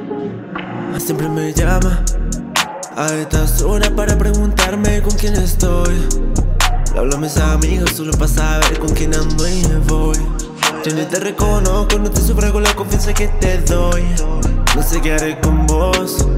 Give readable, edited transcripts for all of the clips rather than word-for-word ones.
Siempre me llama a estas horas para preguntarme con quién estoy. Le hablo a mis amigos solo para saber con quién ando y me voy. Yo ni te reconozco, no te sufro con la confianza que te doy. No sé qué haré con vos.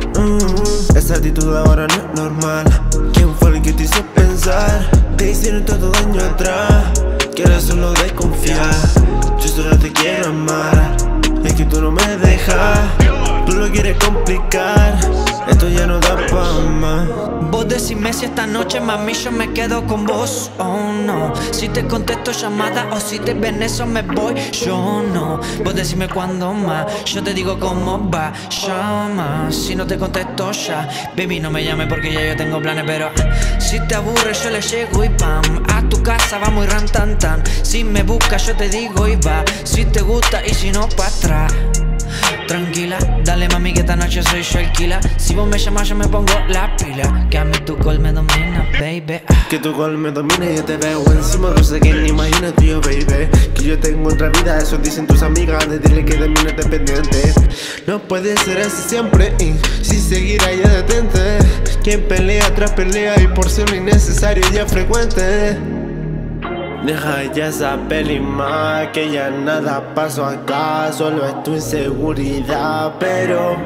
Esa actitud ahora no es normal. ¿Quién fue el que te hizo pensar? Te hicieron todo daño atrás. Quiero solo desconfiar. Yo solo te quiero amar. Es que tú no me dejas. Tú lo quieres complicar. Esto ya no da pa' más. Vos decime si esta noche, mami, yo me quedo con vos. Oh no, si te contesto llamada o si te ven eso me voy. Yo no, vos decime cuándo más. Yo te digo cómo va. Llama, si no te contesto ya. Baby, no me llame porque ya yo tengo planes. Pero si te aburre yo le llego y pam. A tu casa vamos y ran tan tan. Si me buscas yo te digo y va. Si te gusta y si no pa' atrás. Tranquila, dale mami que esta noche soy yo el killer. Si vos me llamas yo me pongo la pila. Que a mí tu call me domina, baby. Que tu call me domina y yo te veo encima. No sé quién ni imagina tío, baby. Que yo tengo otra vida, eso dicen tus amigas. De dile que de mí no es dependiente. No puede ser así siempre. Y si seguir ahí detente. Quien pelea tras pelea y por ser lo innecesario ya frecuente. Deja ya esa peli más, que ya nada pasó acá. Solo es tu inseguridad, pero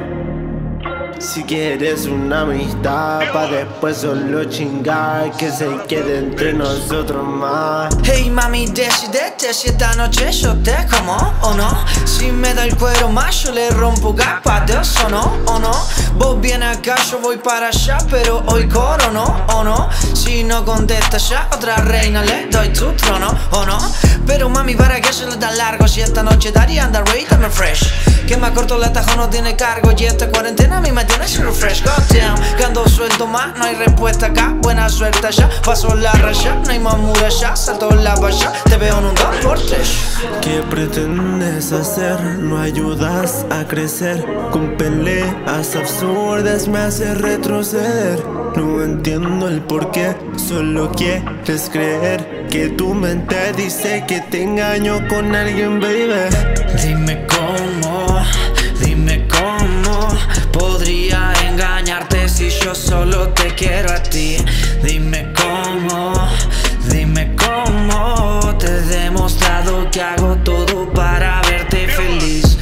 si quieres una amistad pa' después solo chingar, que se quede entre nosotros más. Hey mami, decidete si esta noche yo te como o no. Si me da el cuero más yo le rompo capa de eso, ¿no? ¿O no? Vos vienes acá, yo voy para allá, pero hoy coro, ¿no? ¿O no? Si no contestas ya, otra reina le doy tu trono, ¿o no? Pero mami, ¿para qué se le da largo? Si esta noche daría andar dame fresh. Que más corto el atajo no tiene cargo. Y esta cuarentena a mí me tiene sin refresh. Goddamn, que ando suelto más, no hay respuesta acá. Buena suerte ya, paso la raya. No hay más muralla, salto la valla. Te veo en un deporte. ¿Qué pretendes hacer? No ayudas a crecer. Con peleas absurdas me haces retroceder. No entiendo el porqué, solo quieres creer que tu mente dice que te engaño con alguien, baby. Dime cómo podría engañarte si yo solo te quiero a ti. Dime cómo te he demostrado que hago todo para verte feliz.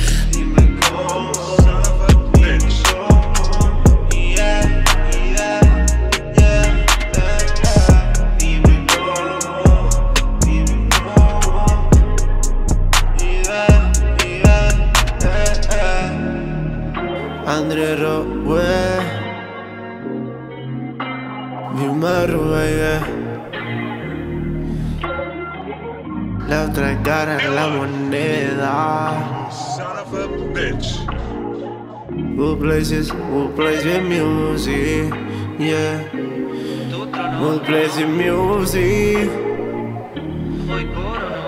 André Rowe, Vilma Rowe. La otra cara de la moneda. Who plays your music? Yeah. Who plays your music?